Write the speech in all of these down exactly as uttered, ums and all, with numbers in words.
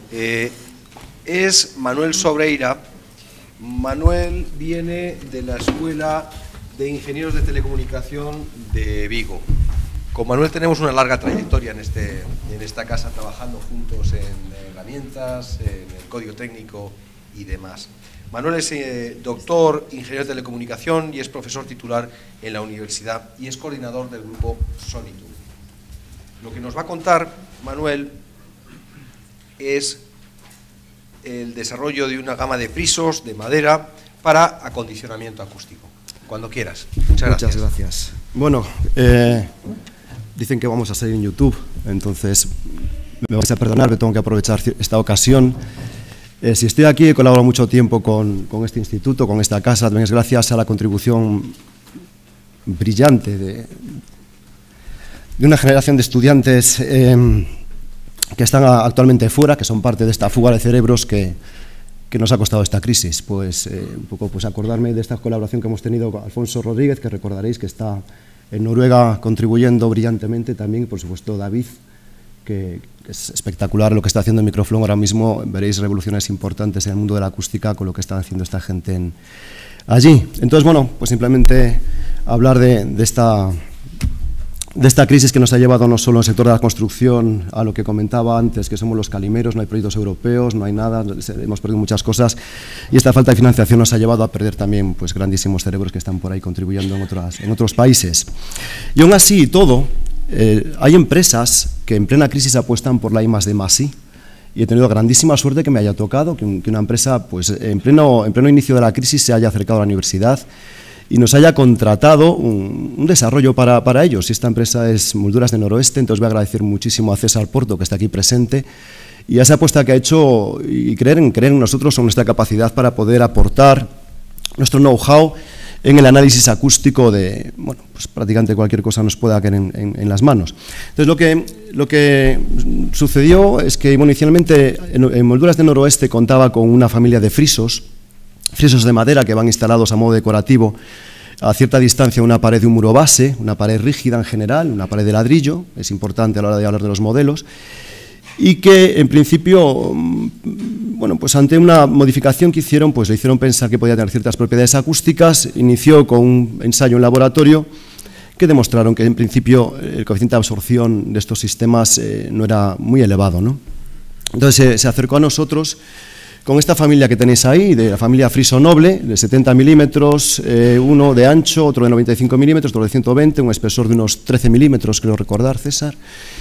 eh, es Manuel Sobreira. Manuel viene de la Escuela de Ingenieros de Telecomunicación de Vigo. Con Manuel tenemos una larga trayectoria en, este, en esta casa, trabajando juntos en herramientas, en el código técnico y demás. Manuel es eh, doctor, ingeniero de telecomunicación y es profesor titular en la universidad y es coordinador del grupo Sonitum. Lo que nos va a contar Manuel es el desarrollo de una gama de frisos de madera para acondicionamiento acústico. Cuando quieras. Muchas gracias. Muchas gracias. Bueno, eh, dicen que vamos a salir en YouTube, entonces me vais a perdonar, pero tengo que aprovechar esta ocasión. Eh, si estoy aquí, he colaborado mucho tiempo con, con este instituto, con esta casa, también es gracias a la contribución brillante de, de una generación de estudiantes eh, que están actualmente fuera, que son parte de esta fuga de cerebros que, que nos ha costado esta crisis. Pues eh, un poco pues acordarme de esta colaboración que hemos tenido con Alfonso Rodríguez, que recordaréis que está en Noruega contribuyendo brillantemente también, y por supuesto David, que, que es espectacular lo que está haciendo en Microflon ahora mismo. Veréis revoluciones importantes en el mundo de la acústica con lo que están haciendo esta gente en, allí. Entonces, bueno, pues simplemente hablar de, de esta... de esta crisis que nos ha llevado no solo en el sector de la construcción a lo que comentaba antes, que somos los calimeros, no hay proyectos europeos, no hay nada, hemos perdido muchas cosas, y esta falta de financiación nos ha llevado a perder también pues, grandísimos cerebros que están por ahí contribuyendo en, otras, en otros países. Y aún así y todo, eh, hay empresas que en plena crisis apuestan por la I más D más I, y he tenido grandísima suerte que me haya tocado, que, un, que una empresa pues, en, pleno, en pleno inicio de la crisis se haya acercado a la universidad y nos haya contratado un, un desarrollo para, para ellos. Y esta empresa es Molduras de Noroeste, entonces voy a agradecer muchísimo a César Porto, que está aquí presente, y a esa apuesta que ha hecho y creer en, creer en nosotros, en nuestra capacidad para poder aportar nuestro know-how en el análisis acústico de, bueno, pues prácticamente cualquier cosa nos pueda caer en, en, en las manos. Entonces lo que, lo que sucedió es que, bueno, inicialmente en, en Molduras de Noroeste contaba con una familia de frisos, frisos de madera que van instalados a modo decorativo a cierta distancia una pared de un muro base, una pared rígida en general, una pared de ladrillo, es importante a la hora de hablar de los modelos, y que en principio, bueno, pues ante una modificación que hicieron, pues le hicieron pensar que podía tener ciertas propiedades acústicas. Inició con un ensayo en laboratorio que demostraron que en principio el coeficiente de absorción de estos sistemas eh, no era muy elevado, ¿no? Entonces eh, se acercó a nosotros con esta familia que tenéis ahí, de la familia friso noble, de setenta milímetros, eh, uno de ancho, otro de noventa y cinco milímetros, otro de ciento veinte, un espesor de unos trece milímetros, creo recordar, César.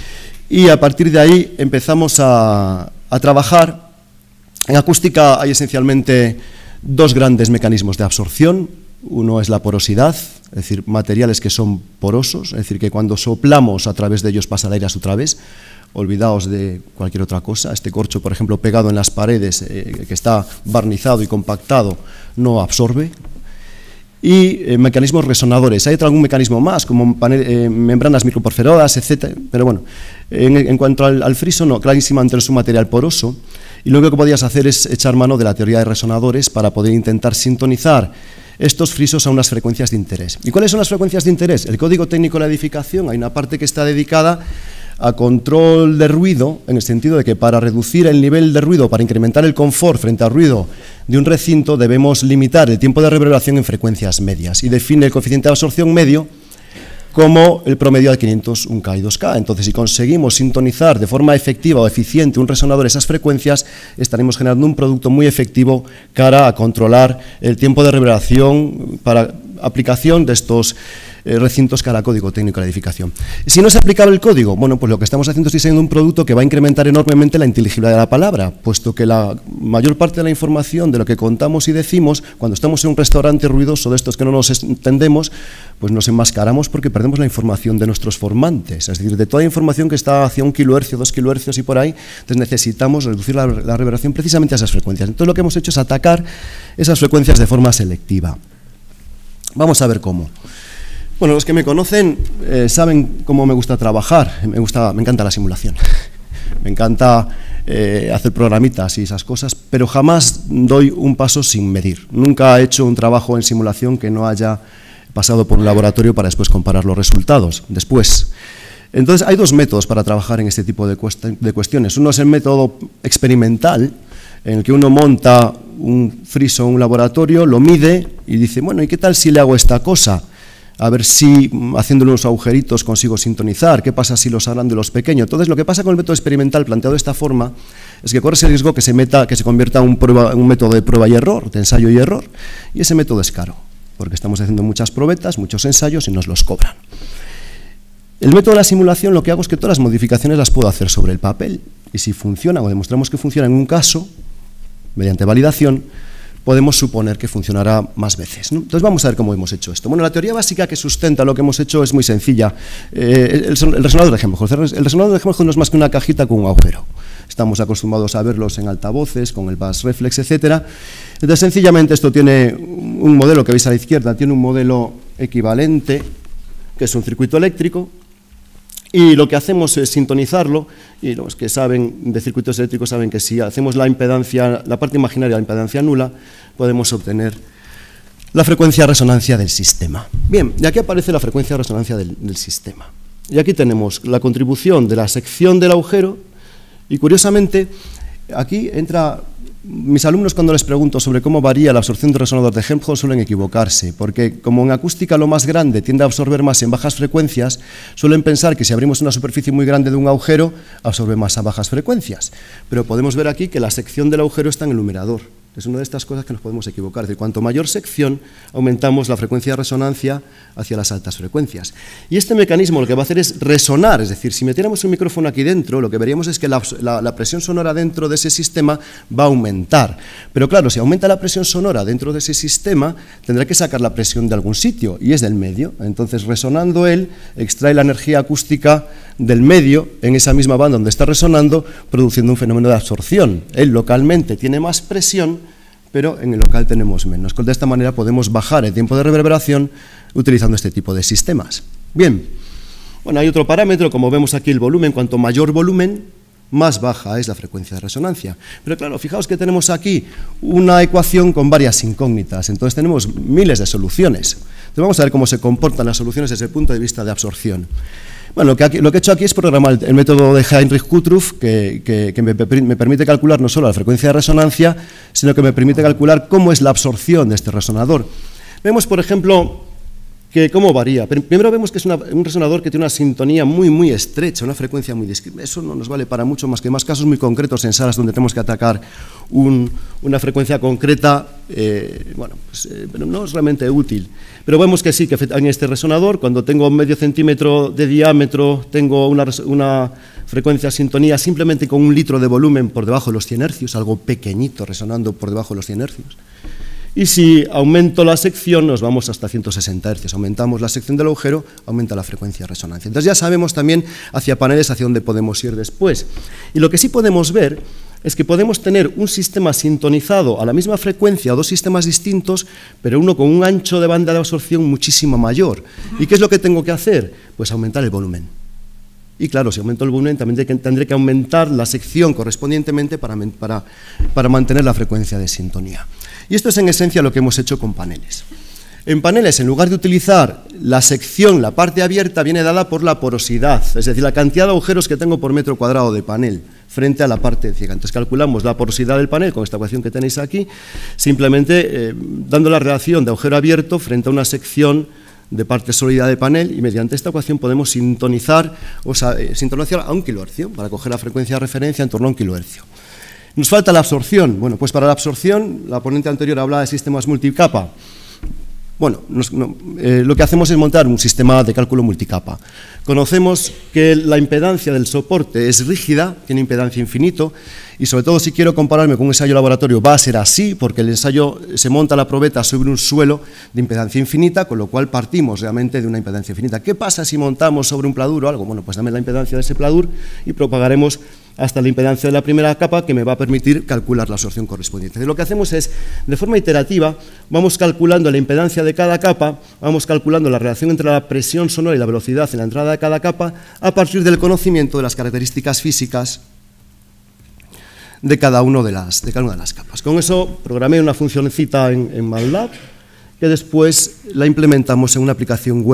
Y a partir de ahí empezamos a, a trabajar. En acústica hay esencialmente dos grandes mecanismos de absorción. Uno es la porosidad, es decir, materiales que son porosos, es decir, que cuando soplamos a través de ellos pasa el aire a su través. Olvidaos de cualquier otra cosa. Este corcho, por ejemplo, pegado en las paredes, eh, que está barnizado y compactado, no absorbe. Y eh, mecanismos resonadores. Hay otro, algún mecanismo más, como panel, eh, membranas microporferadas, etcétera. Pero bueno, en, en cuanto al, al friso, no, clarísimamente es un material poroso. Y lo único que podías hacer es echar mano de la teoría de resonadores para poder intentar sintonizar estos frisos a unas frecuencias de interés. ¿Y cuáles son las frecuencias de interés? El código técnico de la edificación, hay una parte que está dedicada a control de ruido, en el sentido de que para reducir el nivel de ruido, para incrementar el confort frente al ruido de un recinto, debemos limitar el tiempo de reverberación en frecuencias medias, y define el coeficiente de absorción medio como el promedio de quinientos un K y dos K. Entonces, si conseguimos sintonizar de forma efectiva o eficiente un resonador esas frecuencias, estaremos generando un producto muy efectivo cara a controlar el tiempo de reverberación para aplicación de estos eh, recintos cara a código técnico de la edificación. Si no es aplicable el código, bueno, pues lo que estamos haciendo es diseñando un producto que va a incrementar enormemente la inteligibilidad de la palabra, puesto que la mayor parte de la información de lo que contamos y decimos, cuando estamos en un restaurante ruidoso de estos que no nos entendemos, pues nos enmascaramos porque perdemos la información de nuestros formantes, es decir, de toda información que está hacia un kilohercio, dos kilohercios y por ahí. Entonces necesitamos reducir la, la reverberación precisamente a esas frecuencias. Entonces lo que hemos hecho es atacar esas frecuencias de forma selectiva. Vamos a ver cómo. Bueno, los que me conocen eh, saben cómo me gusta trabajar. Me gusta, me encanta la simulación. Me encanta eh, hacer programitas y esas cosas, pero jamás doy un paso sin medir. Nunca he hecho un trabajo en simulación que no haya pasado por un laboratorio para después comparar los resultados. Después, Entonces, hay dos métodos para trabajar en este tipo de, de cuestiones. Uno es el método experimental, en el que uno monta un friso en un laboratorio, lo mide y dice, bueno, ¿y qué tal si le hago esta cosa? A ver si haciéndole unos agujeritos consigo sintonizar, ¿qué pasa si los agrando y los pequeño? Entonces, lo que pasa con el método experimental planteado de esta forma es que corre ese riesgo que se, meta, que se convierta en un, prueba, en un método de prueba y error, de ensayo y error, y ese método es caro, porque estamos haciendo muchas probetas, muchos ensayos y nos los cobran. El método de la simulación, lo que hago es que todas las modificaciones las puedo hacer sobre el papel, y si funciona o demostramos que funciona en un caso, mediante validación, podemos suponer que funcionará más veces, ¿no? Entonces vamos a ver cómo hemos hecho esto. Bueno, la teoría básica que sustenta lo que hemos hecho es muy sencilla. Eh, el, el resonador de Helmholtz. El resonador de Helmholtz no es más que una cajita con un agujero. Estamos acostumbrados a verlos en altavoces, con el bass reflex, etcétera. Entonces, sencillamente, esto tiene un modelo que veis a la izquierda, tiene un modelo equivalente, que es un circuito eléctrico, y lo que hacemos es sintonizarlo, y los que saben de circuitos eléctricos saben que si hacemos la impedancia, la parte imaginaria de la impedancia nula, podemos obtener la frecuencia de resonancia del sistema. Bien, y aquí aparece la frecuencia de resonancia del, del sistema. Y aquí tenemos la contribución de la sección del agujero, y curiosamente, aquí entra... Mis alumnos, cuando les pregunto sobre cómo varía la absorción de resonador de Helmholtz, suelen equivocarse, porque como en acústica lo más grande tiende a absorber más en bajas frecuencias, suelen pensar que si abrimos una superficie muy grande de un agujero, absorbe más a bajas frecuencias. Pero podemos ver aquí que la sección del agujero está en el numerador. Es una de estas cosas que nos podemos equivocar. Es decir, cuanto mayor sección, aumentamos la frecuencia de resonancia hacia las altas frecuencias. Y este mecanismo lo que va a hacer es resonar, es decir, si metiéramos un micrófono aquí dentro, lo que veríamos es que la, la, la presión sonora dentro de ese sistema va a aumentar. Pero claro, si aumenta la presión sonora dentro de ese sistema, tendrá que sacar la presión de algún sitio, y es del medio. Entonces, resonando él, extrae la energía acústica del medio en esa misma banda donde está resonando, produciendo un fenómeno de absorción. Él localmente tiene más presión, pero en el local tenemos menos. De esta manera podemos bajar el tiempo de reverberación utilizando este tipo de sistemas. Bien, bueno, hay otro parámetro, como vemos aquí el volumen. Cuanto mayor volumen, más baja es la frecuencia de resonancia. Pero claro, fijaos que tenemos aquí una ecuación con varias incógnitas, entonces tenemos miles de soluciones. Entonces vamos a ver cómo se comportan las soluciones desde el punto de vista de absorción. Bueno, lo que, aquí, lo que he hecho aquí es programar el, el método de Heinrich-Kutruf, que, que, que me, me permite calcular no solo la frecuencia de resonancia, sino que me permite calcular cómo es la absorción de este resonador. Vemos, por ejemplo, que cómo varía. Primero vemos que es una, un resonador que tiene una sintonía muy, muy estrecha, una frecuencia muy discreta. Eso no nos vale para mucho más que más casos muy concretos en salas donde tenemos que atacar un, una frecuencia concreta, eh, bueno, pues, eh, pero no es realmente útil. Pero vemos que sí, que en este resonador, cuando tengo medio centímetro de diámetro, tengo una, una frecuencia sintonía simplemente con un litro de volumen por debajo de los cien hercios, algo pequeñito resonando por debajo de los cien hercios. Y si aumento la sección, nos vamos hasta ciento sesenta hercios. Aumentamos la sección del agujero, aumenta la frecuencia de resonancia. Entonces ya sabemos también hacia paneles hacia dónde podemos ir después. Y lo que sí podemos ver es que podemos tener un sistema sintonizado a la misma frecuencia o dos sistemas distintos, pero uno con un ancho de banda de absorción muchísimo mayor. ¿Y qué es lo que tengo que hacer? Pues aumentar el volumen. Y claro, si aumento el volumen, también tendré que aumentar la sección correspondientemente para, para, para mantener la frecuencia de sintonía. Y esto es en esencia lo que hemos hecho con paneles. En paneles, en lugar de utilizar la sección, la parte abierta, viene dada por la porosidad, es decir, la cantidad de agujeros que tengo por metro cuadrado de panel frente a la parte ciega. Entonces calculamos la porosidad del panel con esta ecuación que tenéis aquí, simplemente eh, dando la relación de agujero abierto frente a una sección de parte sólida de panel, y mediante esta ecuación podemos sintonizar, o sea, eh, sintonizar a un kilohercio para coger la frecuencia de referencia en torno a un kilohercio. Nos falta la absorción. Bueno, pues para la absorción, la ponente anterior hablaba de sistemas multicapa. Bueno, nos, no, eh, lo que hacemos es montar un sistema de cálculo multicapa. Conocemos que la impedancia del soporte es rígida, tiene impedancia infinito, y sobre todo si quiero compararme con un ensayo laboratorio va a ser así, porque el ensayo se monta la probeta sobre un suelo de impedancia infinita, con lo cual partimos realmente de una impedancia infinita. ¿Qué pasa si montamos sobre un pladur o algo? Bueno, pues dame la impedancia de ese pladur y propagaremos hasta la impedancia de la primera capa, que me va a permitir calcular la absorción correspondiente. Y lo que hacemos es, de forma iterativa, vamos calculando la impedancia de cada capa, vamos calculando la relación entre la presión sonora y la velocidad en la entrada de cada capa, a partir del conocimiento de las características físicas de cada, uno de, las, de cada una de las capas. Con eso programé una funcioncita en, en MATLAB, que después la implementamos en una aplicación web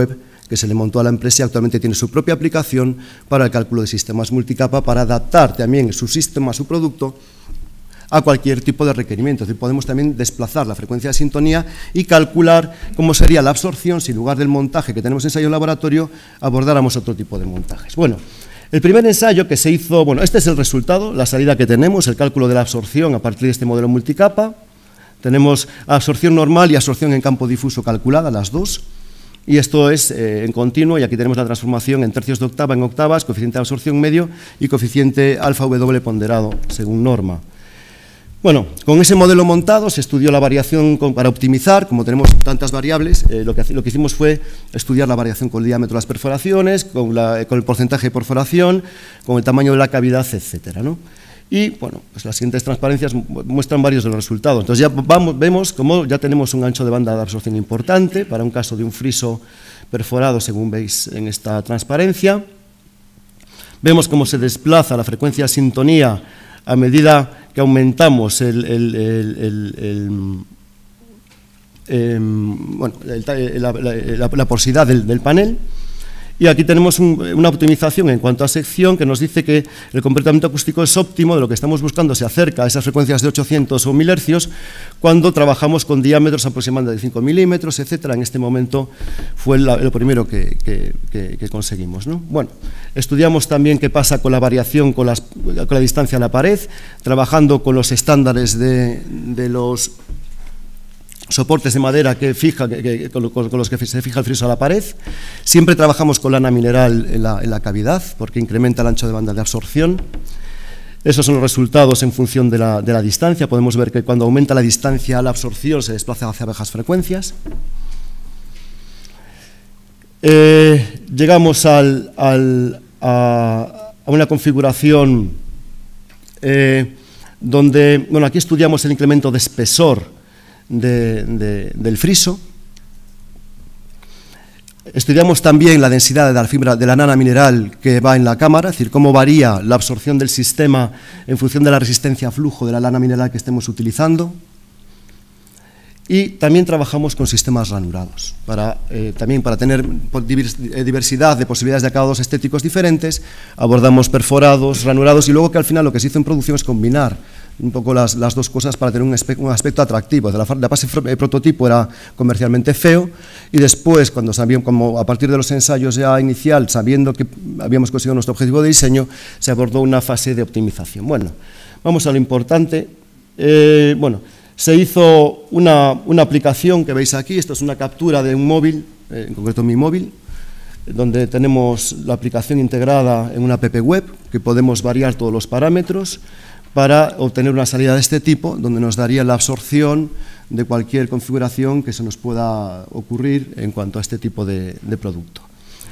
que se le montó a la empresa y actualmente tiene su propia aplicación para el cálculo de sistemas multicapa, para adaptar también su sistema, su producto, a cualquier tipo de requerimiento. Es decir, podemos también desplazar la frecuencia de sintonía y calcular cómo sería la absorción si en lugar del montaje que tenemos en ensayo en laboratorio abordáramos otro tipo de montajes. Bueno, el primer ensayo que se hizo, bueno, este es el resultado, la salida que tenemos, el cálculo de la absorción a partir de este modelo multicapa. Tenemos absorción normal y absorción en campo difuso calculada, las dos. Y esto es eh, en continuo, y aquí tenemos la transformación en tercios de octava, en octavas, coeficiente de absorción medio y coeficiente alfa W ponderado, según norma. Bueno, con ese modelo montado se estudió la variación con, para optimizar, como tenemos tantas variables, eh, lo, que, lo que hicimos fue estudiar la variación con el diámetro de las perforaciones, con, la, con el porcentaje de perforación, con el tamaño de la cavidad, etcétera, ¿no? Y, bueno, pues las siguientes transparencias muestran varios de los resultados. Entonces ya vamos, vemos cómo ya tenemos un ancho de banda de absorción importante para un caso de un friso perforado, según veis en esta transparencia. Vemos cómo se desplaza la frecuencia de sintonía a medida que aumentamos el, el, el, el, el, eh, bueno, el, la, la, la porosidad del, del panel. Y aquí tenemos un, una optimización en cuanto a sección que nos dice que el comportamiento acústico es óptimo, de lo que estamos buscando se acerca a esas frecuencias de ochocientos o mil hercios cuando trabajamos con diámetros aproximadamente de cinco milímetros, etcétera. En este momento fue la, lo primero que, que, que, que conseguimos, ¿no? Bueno, estudiamos también qué pasa con la variación con, las, con la distancia a la pared, trabajando con los estándares de, de los soportes de madera que fija, que, que, con los que se fija el friso a la pared. Siempre trabajamos con lana mineral en la, en la cavidad, porque incrementa el ancho de banda de absorción. Esos son los resultados en función de la, de la distancia. Podemos ver que cuando aumenta la distancia, la absorción se desplaza hacia bajas frecuencias. Eh, llegamos al, al, a, a una configuración eh, donde, bueno, aquí estudiamos el incremento de espesor De, de, del friso. Estudiamos también la densidad de la fibra de la lana mineral que va en la cámara, es decir, cómo varía la absorción del sistema en función de la resistencia a flujo de la lana mineral que estemos utilizando. Y también trabajamos con sistemas ranurados, para, eh, también para tener diversidad de posibilidades de acabados estéticos diferentes. Abordamos perforados, ranurados, y luego que al final lo que se hizo en producción es combinar un poco las, las dos cosas para tener un, aspecto, un aspecto atractivo. De la, la fase de prototipo era comercialmente feo, y después, cuando sabíamos, como a partir de los ensayos ya inicial, sabiendo que habíamos conseguido nuestro objetivo de diseño, se abordó una fase de optimización. Bueno, vamos a lo importante. Eh, bueno, se hizo una, una aplicación que veis aquí. Esto es una captura de un móvil, eh, en concreto mi móvil, donde tenemos la aplicación integrada en una app web, que podemos variar todos los parámetros para obtener una salida de este tipo, donde nos daría la absorción de cualquier configuración que se nos pueda ocurrir en cuanto a este tipo de, de producto.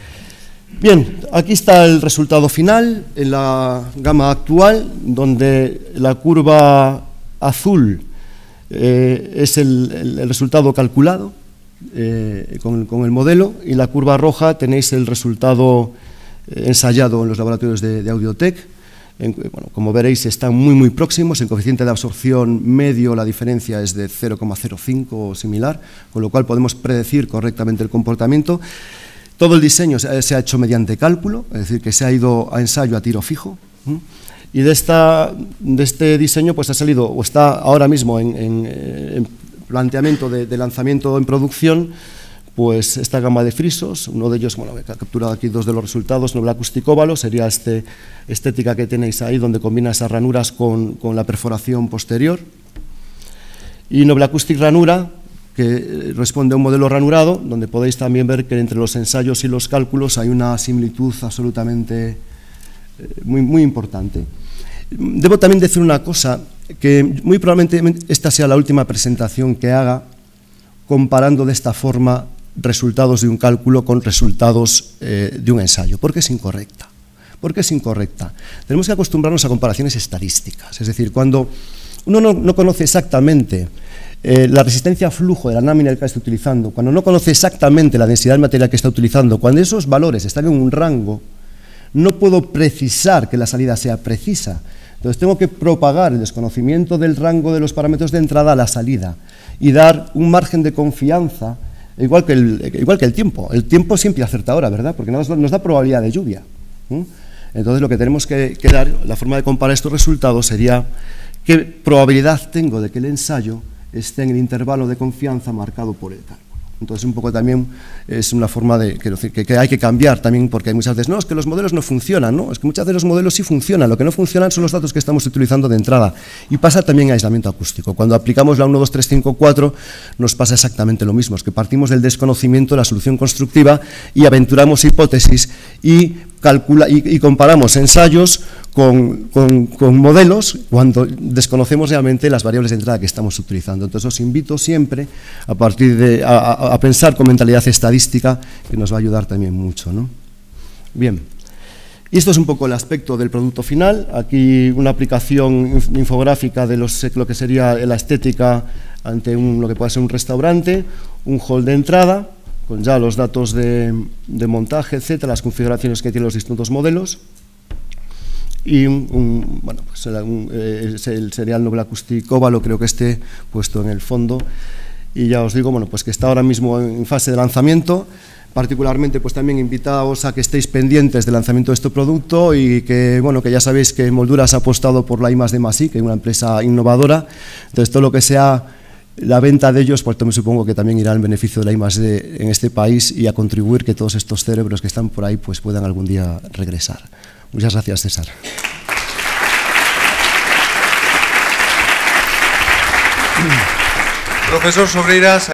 Bien, aquí está el resultado final en la gama actual, donde la curva azul eh, es el, el, el resultado calculado eh, con, con el modelo, y la curva roja tenéis el resultado eh, ensayado en los laboratorios de, de Audiotech. En, bueno, como veréis, están muy muy próximos. En coeficiente de absorción medio la diferencia es de cero coma cero cinco o similar, con lo cual podemos predecir correctamente el comportamiento. Todo el diseño se ha, se ha hecho mediante cálculo, es decir, que se ha ido a ensayo a tiro fijo, ¿sí? Y de, esta, de este diseño pues ha salido, o está ahora mismo en, en, en planteamiento de, de lanzamiento en producción, pues esta gama de frisos. Uno de ellos, bueno, he capturado aquí dos de los resultados. Noble Acoustic Óvalo sería este estética que tenéis ahí, donde combina esas ranuras con, con la perforación posterior. Y Noble Acoustic Ranura, que responde a un modelo ranurado, donde podéis también ver que entre los ensayos y los cálculos hay una similitud absolutamente eh, muy, muy importante. Debo también decir una cosa, que muy probablemente esta sea la última presentación que haga comparando de esta forma resultados de un cálculo con resultados eh, de un ensayo, porque es incorrecta. ¿Por qué es incorrecta? Tenemos que acostumbrarnos a comparaciones estadísticas, es decir, cuando uno no, no conoce exactamente eh, la resistencia a flujo de la lámina que está utilizando, cuando no conoce exactamente la densidad de material que está utilizando, cuando esos valores están en un rango, no puedo precisar que la salida sea precisa. Entonces tengo que propagar el desconocimiento del rango de los parámetros de entrada a la salida y dar un margen de confianza igual que el, igual que el tiempo. El tiempo siempre acerta ahora, ¿verdad? Porque nos, nos da probabilidad de lluvia. ¿eh? Entonces, lo que tenemos que, que dar, la forma de comparar estos resultados sería qué probabilidad tengo de que el ensayo esté en el intervalo de confianza marcado por el cálculo. Entonces, un poco también es una forma de, quiero decir, que, que hay que cambiar también, porque hay muchas veces, no, es que los modelos no funcionan, ¿no? Es que muchas veces los modelos sí funcionan, lo que no funcionan son los datos que estamos utilizando de entrada. Y pasa también en aislamiento acústico. Cuando aplicamos la uno, dos, tres, cinco, cuatro, nos pasa exactamente lo mismo, es que partimos del desconocimiento de la solución constructiva y aventuramos hipótesis y, calcula, y, y comparamos ensayos con, con, con modelos cuando desconocemos realmente las variables de entrada que estamos utilizando. Entonces, os invito siempre a partir de, a, a pensar con mentalidad estadística, que nos va a ayudar también mucho, ¿no? Bien, y esto es un poco el aspecto del producto final. Aquí una aplicación infográfica de los, lo que sería la estética ante un, lo que puede ser un restaurante, un hall de entrada, con ya los datos de, de montaje, etcétera, las configuraciones que tienen los distintos modelos, y un, un, bueno, pues un, eh, el serial Nobel Acoustic Óvalo, creo que esté puesto en el fondo. Y ya os digo, bueno, pues que está ahora mismo en fase de lanzamiento. Particularmente, pues también invitaos a que estéis pendientes del lanzamiento de este producto y que, bueno, que ya sabéis que Molduras ha apostado por la I más D más I, que es una empresa innovadora. Entonces, todo lo que sea la venta de ellos, pues también supongo que también irá en beneficio de la I más D en este país y a contribuir que todos estos cerebros que están por ahí pues puedan algún día regresar. Muchas gracias, César. Profesor Sobreiras.